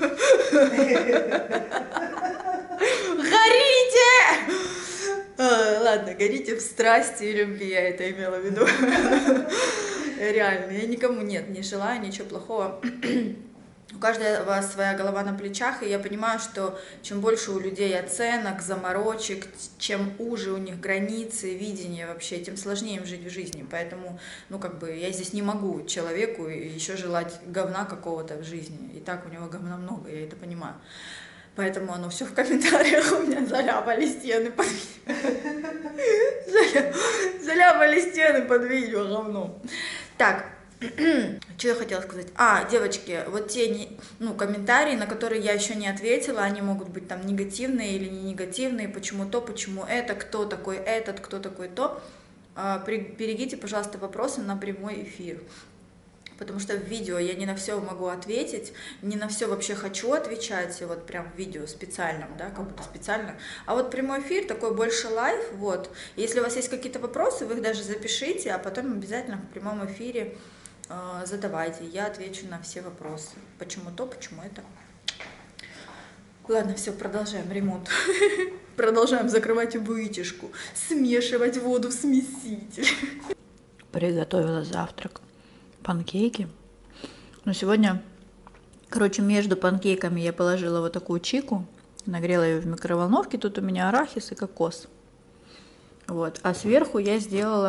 горите, ладно, горите в страсти и любви, я это имела в виду, реально, я никому не желаю ничего плохого. У каждого своя голова на плечах, и я понимаю, что чем больше у людей оценок, заморочек, чем уже у них границы, видения вообще, тем сложнее им жить в жизни. Поэтому, я здесь не могу человеку еще желать говна какого-то в жизни. И так у него говна много, я это понимаю. Поэтому оно все в комментариях у меня заляпали стены под видео. Заляпали стены под видео говном. Так. Что я хотела сказать? Девочки, вот те комментарии, на которые я еще не ответила, они могут быть там негативные или не негативные, почему то, почему это, кто такой этот, кто такой то. Берегите, пожалуйста, вопросы на прямой эфир. Потому что в видео я не на все могу ответить, не на все вообще хочу отвечать, вот прям в видео специальном, да, как будто специально. А вот прямой эфир, такой больше лайв, вот. Если у вас есть какие-то вопросы, вы их даже запишите, а потом обязательно в прямом эфире задавайте, я отвечу на все вопросы. Почему то, почему это. Ладно, все, продолжаем ремонт. Продолжаем закрывать вытяжку, смешивать воду в смеситель. Приготовила завтрак. Панкейки. Но сегодня, между панкейками я положила вот такую чику, нагрела ее в микроволновке. Тут у меня арахис и кокос. Вот. А сверху я сделала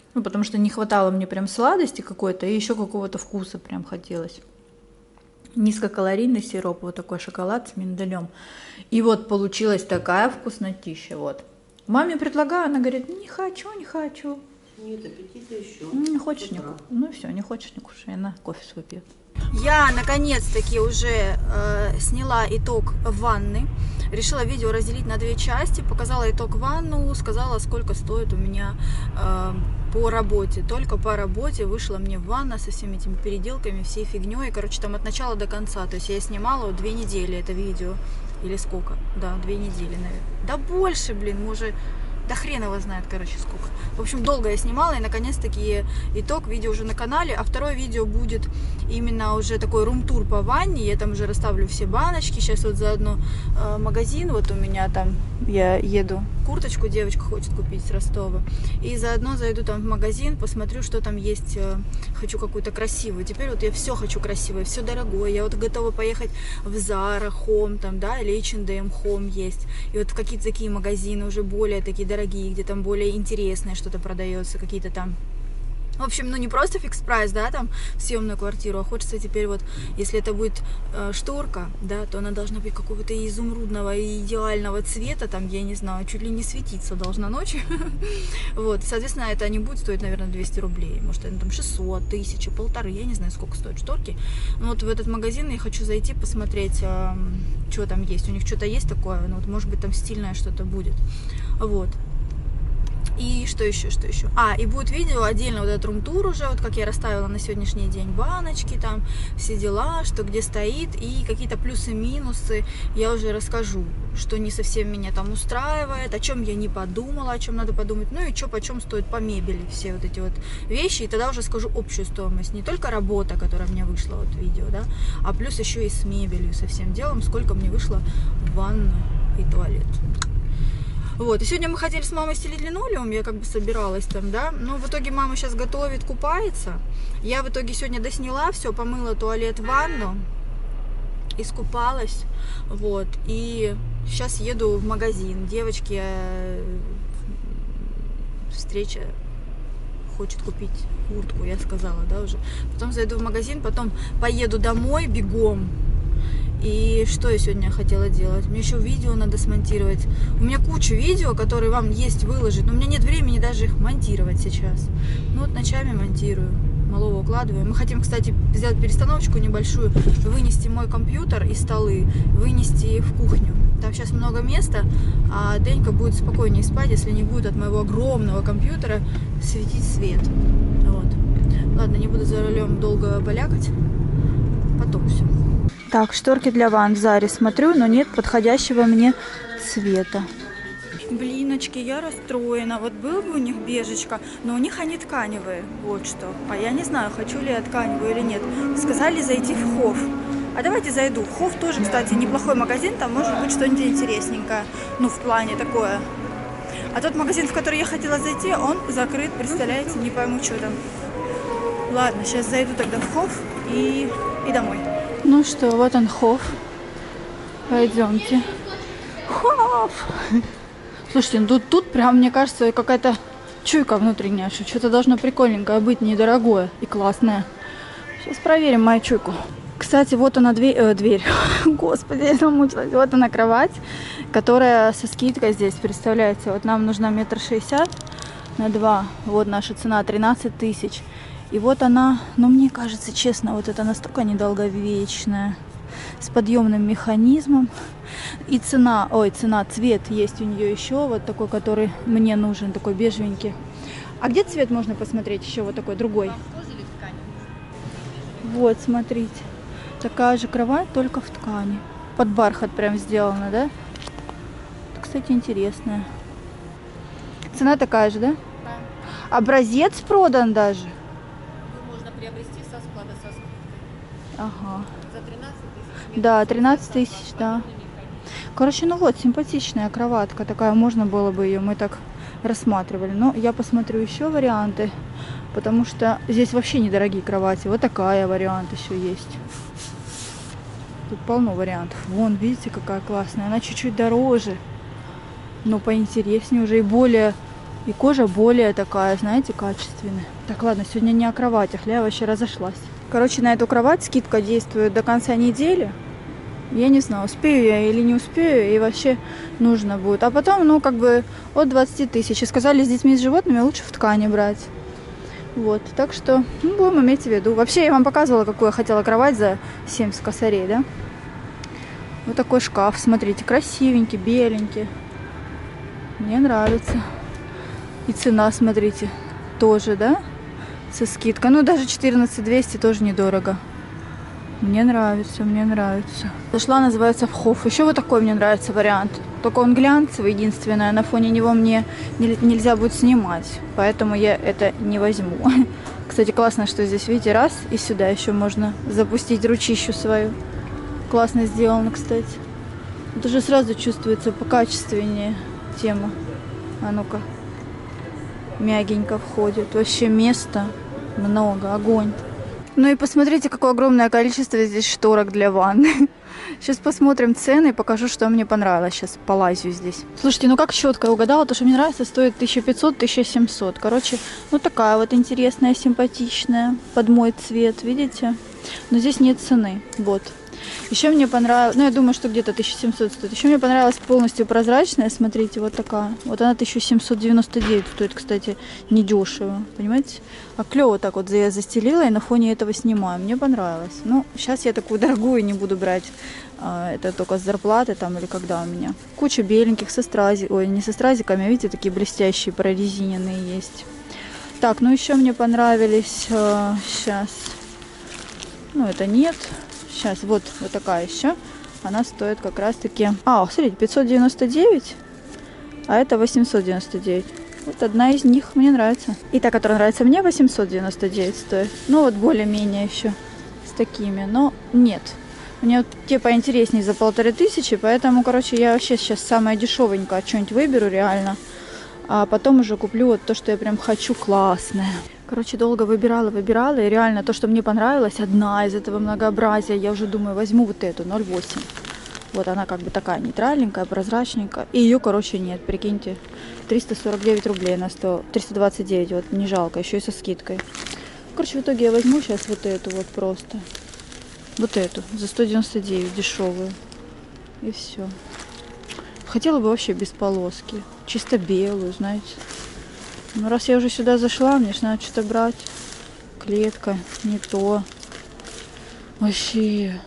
Ну, потому что не хватало мне прям сладости какой-то, и еще какого-то вкуса прям хотелось. Низкокалорийный сироп, вот такой шоколад с миндалем. И вот получилась такая вкуснотища, вот. Маме предлагаю, она говорит, не хочу, не хочу. Нет аппетита еще. Не хочешь, не кушай. Ну все, не хочешь, не кушай, она кофе свой пьет. Я наконец-таки уже сняла итог ванны. Решила видео разделить на 2 части. Показала итог ванну, сказала, сколько стоит у меня по работе. Только по работе вышла мне ванна со всеми этими переделками, всей фигней. Короче, там от начала до конца. То есть я снимала 2 недели это видео. Или сколько? Да, 2 недели, наверное. Да больше, блин, мы уже... Да хрен его знает, короче, сколько. В общем, долго я снимала, и наконец-таки итог, видео уже на канале. А второе видео будет именно уже такой рум-тур по ванне. Я там уже расставлю все баночки. Сейчас вот заодно магазин, вот у меня там, я еду, курточку девочка хочет купить с Ростова. И заодно зайду там в магазин, посмотрю, что там есть. Хочу какую-то красивую. Теперь вот я все хочу красивое, все дорогое. Я вот готова поехать в Zara, Home, там, да, или H&M, Home есть. И вот в какие-то такие магазины уже более такие дорогие, где там более интересное что-то продается, какие-то там, в общем, ну не просто фикс-прайс, да, там съемную квартиру, а хочется теперь вот, если это будет шторка, да, то она должна быть какого-то изумрудного и идеального цвета, там, я не знаю, чуть ли не светиться должна ночью, вот, соответственно, это не будет стоить, наверное, 200 рублей, может, это там 600, 1000, 1500, я не знаю, сколько стоят шторки, но вот в этот магазин я хочу зайти, посмотреть, что там есть, у них что-то есть такое, ну, вот, может быть, там стильное что-то будет, вот. И что еще, что еще? И будет видео отдельно, вот этот рум-тур уже, вот как я расставила на сегодняшний день баночки, там, все дела, что где стоит, и какие-то плюсы-минусы я уже расскажу, что не совсем меня там устраивает, о чем я не подумала, о чем надо подумать, ну и что, почем стоит по мебели, все вот эти вот вещи, и тогда уже скажу общую стоимость, не только работа, которая мне вышла, вот видео, да, а плюс еще и с мебелью, со всем делом, сколько мне вышло ванна и туалет. Вот, и сегодня мы хотели с мамой стелить линолеум, я как бы собиралась там, да, но в итоге мама сейчас готовит, купается. Я в итоге сегодня досняла все, помыла туалет, ванну, искупалась, вот, и сейчас еду в магазин. Девочки, встреча, хочет купить куртку, я сказала, да, уже. Потом зайду в магазин, потом поеду домой бегом. И что я сегодня хотела делать? Мне еще видео надо смонтировать. У меня куча видео, которые вам есть выложить, но у меня нет времени даже их монтировать сейчас. Ну вот ночами монтирую, малого укладываю. Мы хотим, кстати, сделать перестановочку небольшую, вынести мой компьютер и столы, вынести в кухню. Там сейчас много места, а Денька будет спокойнее спать, если не будет от моего огромного компьютера светить свет. Вот. Ладно, не буду за рулем долго балякать. Потом все. Так, шторки для ванн в Заре смотрю, но нет подходящего мне цвета. Блиночки, я расстроена. Вот был бы у них бежечка, но у них они тканевые. Вот что. А я не знаю, хочу ли я тканевую или нет. Сказали зайти в Хофф. А давайте зайду. Хофф тоже, кстати, неплохой магазин. Там может быть что-нибудь интересненькое. Ну, в плане такое. А тот магазин, в который я хотела зайти, он закрыт. Представляете? Не пойму, что там. Ладно, сейчас зайду тогда в Хофф и домой. Ну что, вот он Хофф. Пойдемте. Хофф! Слушайте, ну тут прям, мне кажется, какая-то чуйка внутренняя, что что-то должно прикольненькое быть, недорогое и классное. Сейчас проверим мою чуйку. Кстати, вот она дверь. Господи, я замучилась. Вот она кровать, которая со скидкой здесь, представляете. Вот нам нужна 1,60 м на 2. Вот наша цена 13 000. И вот она, ну мне кажется, честно, вот это настолько недолговечная, с подъемным механизмом. И цена, цвет есть у нее еще, вот такой, который мне нужен, такой бежевенький. А где цвет можно посмотреть еще, вот такой другой? Вот, смотрите, такая же кровать, только в ткани. Под бархат прям сделана, да? Это, кстати, интересная. Цена такая же, да? Да. Образец продан даже. Можно приобрести со склада со скидкой. Ага. За 13 000. Да, 13 000, да. Короче, ну вот, симпатичная кроватка такая, можно было бы ее, мы так рассматривали. Но я посмотрю еще варианты, потому что здесь вообще недорогие кровати. Вот такая вариант еще есть. Тут полно вариантов. Вон, видите, какая классная. Она чуть-чуть дороже, но поинтереснее уже и более И кожа более такая, знаете, качественная. Так, ладно, сегодня не о кроватях, я вообще разошлась. Короче, на эту кровать скидка действует до конца недели. Я не знаю, успею я или не успею, и вообще нужно будет. А потом, ну, как бы от 20 тысяч. И сказали, с детьми и с животными лучше в ткани брать. Вот, так что, ну, будем иметь в виду. Вообще, я вам показывала, какую я хотела кровать за 70 косарей, да? Вот такой шкаф, смотрите, красивенький, беленький. Мне нравится. И цена, смотрите, тоже, да? Со скидкой. Ну, даже 14 200 тоже недорого. Мне нравится, мне нравится. Зашла, называется, в Хофф. Еще вот такой мне нравится вариант. Только он глянцевый, единственное. На фоне него мне нельзя будет снимать. Поэтому я это не возьму. Кстати, классно, что здесь, видите, раз. И сюда еще можно запустить ручищу свою. Классно сделано, кстати. Даже сразу чувствуется покачественнее тема. А ну-ка. Мягенько входит. Вообще места много. Огонь. Ну и посмотрите, какое огромное количество здесь шторок для ванны. Сейчас посмотрим цены и покажу, что мне понравилось. Сейчас полазю здесь. Слушайте, ну как четко я угадала, то, что мне нравится, стоит 1500-1700. Короче, ну такая вот интересная, симпатичная, под мой цвет, видите? Но здесь нет цены, вот. Еще мне понравилось, ну я думаю, что где-то 1700 стоит. Еще мне понравилась полностью прозрачная, смотрите, вот такая. Вот она 1799 стоит, кстати, недешево, понимаете? А клево так вот я застелила и на фоне этого снимаю. Мне понравилось. Ну, сейчас я такую дорогую не буду брать. Это только с зарплаты там или когда у меня. Куча беленьких со стразиками, ой, не со стразиками, а видите, такие блестящие, прорезиненные есть. Так, ну еще мне понравились, сейчас, ну это нет. Сейчас, вот такая еще. Она стоит как раз таки... смотрите, 599, а это 899. Вот одна из них мне нравится. И та, которая нравится мне, 899 стоит. Ну, вот более-менее еще с такими. Но нет. Мне вот те поинтереснее за 1500, поэтому, короче, я вообще сейчас самое дешевенькое что-нибудь выберу реально. А потом уже куплю вот то, что я прям хочу, классное. Короче, долго выбирала, и реально то, что мне понравилось, одна из этого многообразия, я уже думаю, возьму вот эту, 0,8. Вот она как бы такая нейтральненькая, прозрачненькая. И ее, короче, нет, прикиньте, 349 рублей на 100, 329, вот не жалко, еще и со скидкой. Короче, в итоге я возьму сейчас вот эту вот просто. Вот эту, за 199, дешевую. И все. Хотела бы вообще без полоски, чисто белую, знаете. Ну, раз я уже сюда зашла, мне же надо что-то брать. Клетка, не то. Вообще,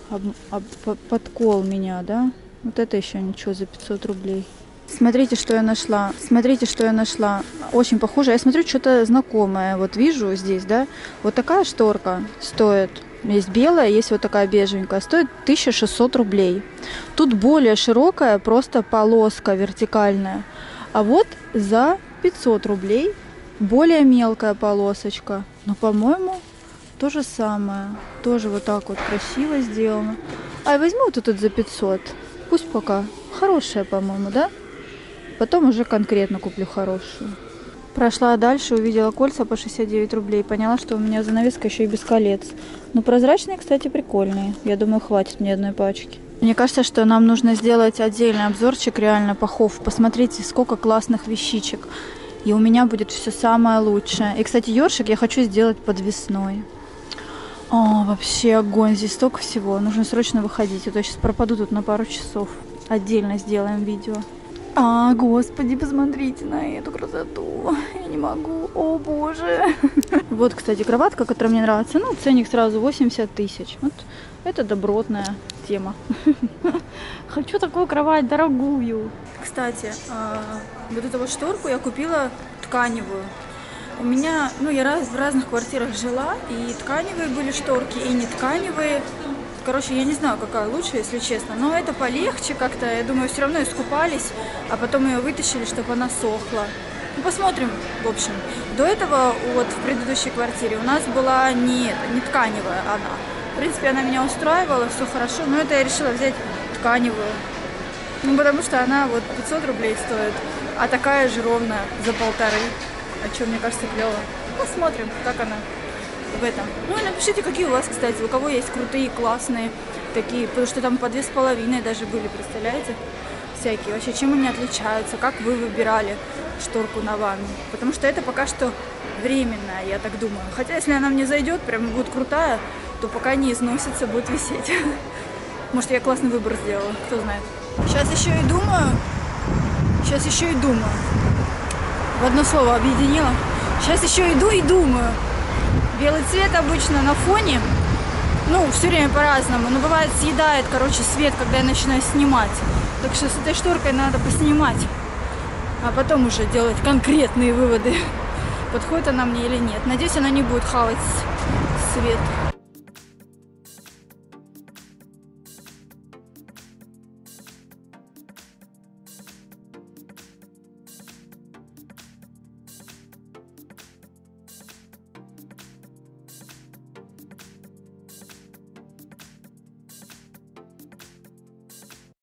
подкол меня, да? Вот это еще ничего, за 500 рублей. Смотрите, что я нашла. Смотрите, что я нашла. Очень похоже. Я смотрю, что-то знакомое. Вот вижу здесь, да? Вот такая шторка стоит. Есть белая, есть вот такая бежевенькая. Стоит 1600 рублей. Тут более широкая, просто полоска вертикальная. А вот за 500 рублей более мелкая полосочка. Но, по-моему, то же самое. Тоже вот так вот красиво сделано. А я возьму вот этот за 500. Пусть пока. Хорошая, по-моему, да? Потом уже конкретно куплю хорошую. Прошла дальше, увидела кольца по 69 рублей. Поняла, что у меня занавеска еще и без колец. Но прозрачные, кстати, прикольные. Я думаю, хватит мне одной пачки. Мне кажется, что нам нужно сделать отдельный обзорчик реально по Хофф. Посмотрите, сколько классных вещичек. И у меня будет все самое лучшее. И, кстати, ёршик я хочу сделать подвесной. О, вообще огонь. Здесь столько всего. Нужно срочно выходить. А то я сейчас пропаду тут на пару часов. Отдельно сделаем видео. Господи, посмотрите на эту красоту. Я не могу. О, боже. Вот, кстати, кроватка, которая мне нравится. Ну, ценник сразу 80 тысяч. Вот это добротная тема. Хочу такую кровать дорогую. Кстати, вот эту вот шторку я купила тканевую. У меня, ну, я в разных квартирах жила, и тканевые были шторки, и не тканевые. Короче, я не знаю, какая лучше, если честно. Но это полегче как-то. Я думаю, все равно искупались, а потом ее вытащили, чтобы она сохла. Ну, посмотрим, в общем. До этого, вот в предыдущей квартире у нас была не тканевая она. В принципе, она меня устраивала, все хорошо. Но это я решила взять тканевую. Ну, потому что она вот 500 рублей стоит, а такая же ровно за 1500. А что, мне кажется, клево. Посмотрим, как она в этом. Ну и напишите, какие у вас, кстати, у кого есть крутые, классные такие, потому что там по 2500 даже были, представляете? всякие, вообще чем они отличаются, как вы выбирали шторку на ванну. Потому что это пока что временная, я так думаю. Хотя если она мне зайдет, прям будет крутая, то пока не износится, будет висеть. Может, я классный выбор сделала, кто знает. Сейчас еще и думаю. В одно слово объединила. Сейчас еще иду и думаю. Белый цвет обычно на фоне, ну, все время по-разному, но бывает съедает, короче, свет, когда я начинаю снимать. Так что с этой шторкой надо поснимать, а потом уже делать конкретные выводы, подходит она мне или нет. Надеюсь, она не будет хавать свет.